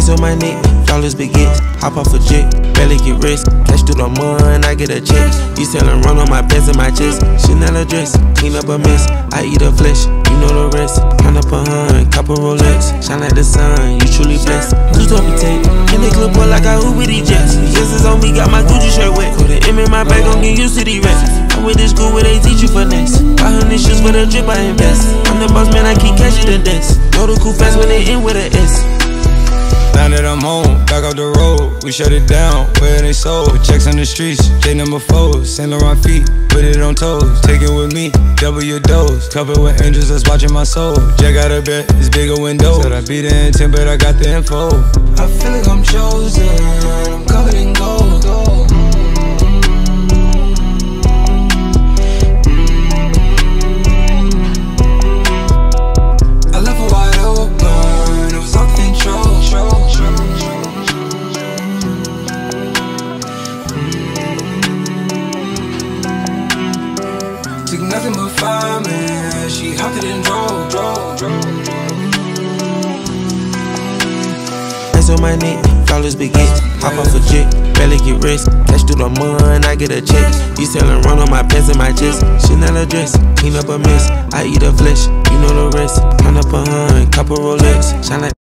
Ice on my neck, flawless baguettes. Hop off a jet, barely get rest. Cash through the mud, I get a check. You sellin' run on my pants and my chest. Chanel a dress, clean up a mess. I eat her flesh, you know the rest. Count up a hun, copper Rolex. Shine like the sun, you truly blessed. Two top tape, in the clip boy like I hoop with these jets. Yes, it's on me, got my Gucci shirt wet. Put an M in my bag, gon' get used to these rats. I'm with this school where they teach you finesse. 500 shoes for the drip, I invest. I'm the boss man, I keep catching the dance. Know the cool fast when they end with a S. Now that I'm home, back off the road, we shut it down, where they sold. Checks on the streets, J number 4, Saint Laurent feet, put it on toes. Take it with me, double your dose. Covered with angels that's watching my soul. Jack out of bed, it's bigger window. Said I be the intent, but I got the info. I feel like I'm chosen, I'm covered in gold. I left her wide open, it was all control. Took nothing but fireman, she hopped it and drove. Ice on my neck, flawless baguettes. Hop off a jet, barely get rest. Cash through the mud, I get a check. You sellin' run on my pants and my chest. Chanel a dress, clean up a mess. I eat her flesh, you know the rest. Count up a hun, copper Rolex. Shine like